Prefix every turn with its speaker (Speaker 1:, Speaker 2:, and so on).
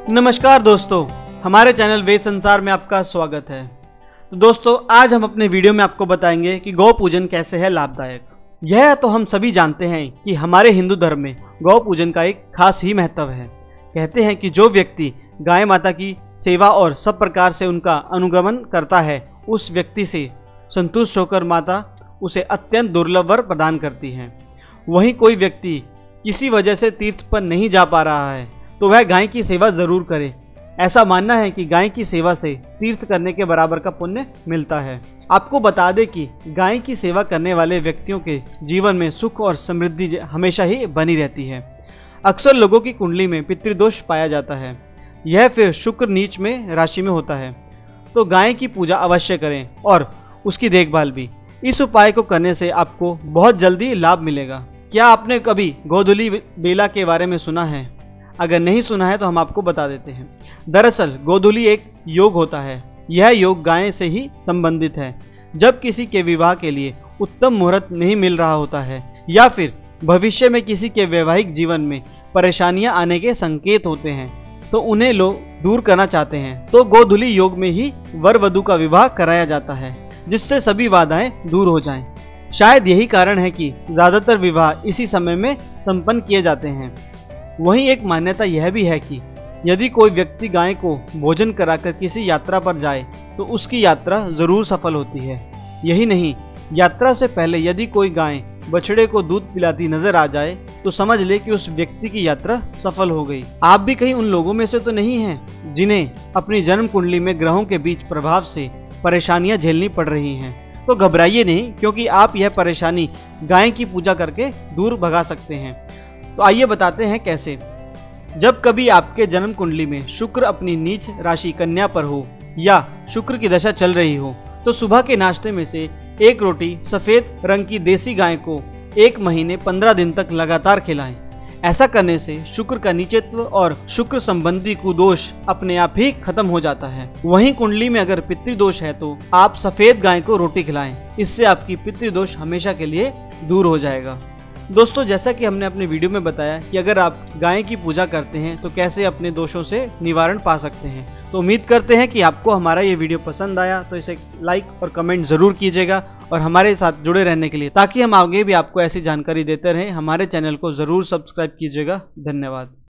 Speaker 1: नमस्कार दोस्तों, हमारे चैनल वेद संसार में आपका स्वागत है। तो दोस्तों, आज हम अपने वीडियो में आपको बताएंगे कि गौ पूजन कैसे है लाभदायक। यह तो हम सभी जानते हैं कि हमारे हिंदू धर्म में गौ पूजन का एक खास ही महत्व है। कहते हैं कि जो व्यक्ति गाय माता की सेवा और सब प्रकार से उनका अनुगमन करता है, उस व्यक्ति से संतुष्ट होकर माता उसे अत्यंत दुर्लभ वर प्रदान करती है। वहीं कोई व्यक्ति किसी वजह से तीर्थ पर नहीं जा पा रहा है तो वह गाय की सेवा जरूर करे। ऐसा मानना है कि गाय की सेवा से तीर्थ करने के बराबर का पुण्य मिलता है। आपको बता दें कि गाय की सेवा करने वाले व्यक्तियों के जीवन में सुख और समृद्धि हमेशा ही बनी रहती है। अक्सर लोगों की कुंडली में पितृदोष पाया जाता है। यह फिर शुक्र नीच में राशि में होता है, तो गाय की पूजा अवश्य करें और उसकी देखभाल भी। इस उपाय को करने से आपको बहुत जल्दी लाभ मिलेगा। क्या आपने कभी गोधूली बेला के बारे में सुना है? अगर नहीं सुना है तो हम आपको बता देते हैं। दरअसल गोधूली एक योग होता है। यह योग गाय से ही संबंधित है। जब किसी के विवाह के लिए उत्तम मुहूर्त नहीं मिल रहा होता है या फिर भविष्य में किसी के वैवाहिक जीवन में परेशानियां आने के संकेत होते हैं, तो उन्हें लोग दूर करना चाहते हैं, तो गोधूली योग में ही वर वधू का विवाह कराया जाता है, जिससे सभी बाधाएं दूर हो जाएं। शायद यही कारण है कि ज्यादातर विवाह इसी समय में संपन्न किए जाते हैं। वहीं एक मान्यता यह भी है कि यदि कोई व्यक्ति गाय को भोजन कराकर किसी यात्रा पर जाए तो उसकी यात्रा जरूर सफल होती है। यही नहीं, यात्रा से पहले यदि कोई गाय बछड़े को दूध पिलाती नजर आ जाए तो समझ ले कि उस व्यक्ति की यात्रा सफल हो गई। आप भी कहीं उन लोगों में से तो नहीं हैं जिन्हें अपनी जन्म कुंडली में ग्रहों के बीच प्रभाव से परेशानियां झेलनी पड़ रही हैं? तो घबराइए नहीं, क्योंकि आप यह परेशानी गाय की पूजा करके दूर भगा सकते हैं। तो आइए बताते हैं कैसे। जब कभी आपके जन्म कुंडली में शुक्र अपनी नीच राशि कन्या पर हो या शुक्र की दशा चल रही हो, तो सुबह के नाश्ते में से एक रोटी सफेद रंग की देसी गाय को 1 महीने 15 दिन तक लगातार खिलाएं। ऐसा करने से शुक्र का नीचत्व और शुक्र संबंधी कुदोष अपने आप ही खत्म हो जाता है। वहीं कुंडली में अगर पितृदोष है तो आप सफेद गाय को रोटी खिलाएं। इससे आपकी पितृदोष हमेशा के लिए दूर हो जाएगा। दोस्तों, जैसा कि हमने अपने वीडियो में बताया कि अगर आप गाय की पूजा करते हैं तो कैसे अपने दोषों से निवारण पा सकते हैं। तो उम्मीद करते हैं कि आपको हमारा ये वीडियो पसंद आया, तो इसे लाइक और कमेंट ज़रूर कीजिएगा और हमारे साथ जुड़े रहने के लिए, ताकि हम आगे भी आपको ऐसी जानकारी देते रहें, हमारे चैनल को ज़रूर सब्सक्राइब कीजिएगा। धन्यवाद।